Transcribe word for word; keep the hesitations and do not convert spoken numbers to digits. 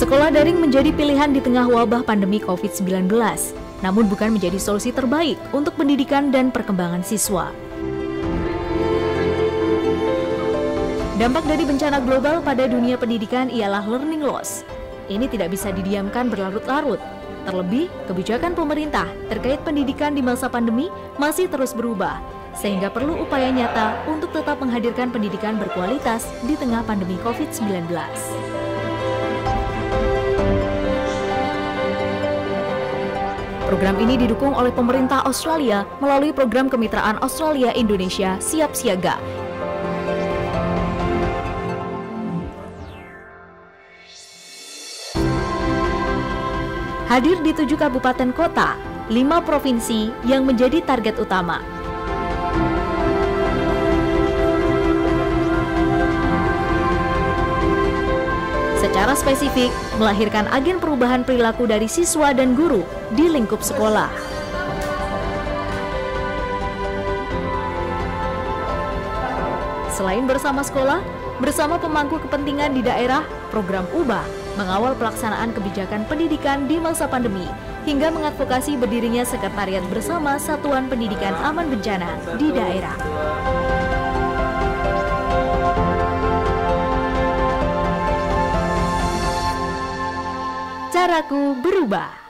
Sekolah daring menjadi pilihan di tengah wabah pandemi covid sembilan belas, namun bukan menjadi solusi terbaik untuk pendidikan dan perkembangan siswa. Dampak dari bencana global pada dunia pendidikan ialah learning loss. Ini tidak bisa didiamkan berlarut-larut. Terlebih, kebijakan pemerintah terkait pendidikan di masa pandemi masih terus berubah, sehingga perlu upaya nyata untuk tetap menghadirkan pendidikan berkualitas di tengah pandemi covid sembilan belas. Program ini didukung oleh pemerintah Australia melalui program kemitraan Australia-Indonesia Siap Siaga. Hadir di tujuh kabupaten kota, lima provinsi yang menjadi target utama. Secara spesifik, melahirkan agen perubahan perilaku dari siswa dan guru di lingkup sekolah. Selain bersama sekolah, bersama pemangku kepentingan di daerah, program Ubah mengawal pelaksanaan kebijakan pendidikan di masa pandemi hingga mengadvokasi berdirinya sekretariat bersama Satuan Pendidikan Aman Bencana di daerah. Caraku berubah.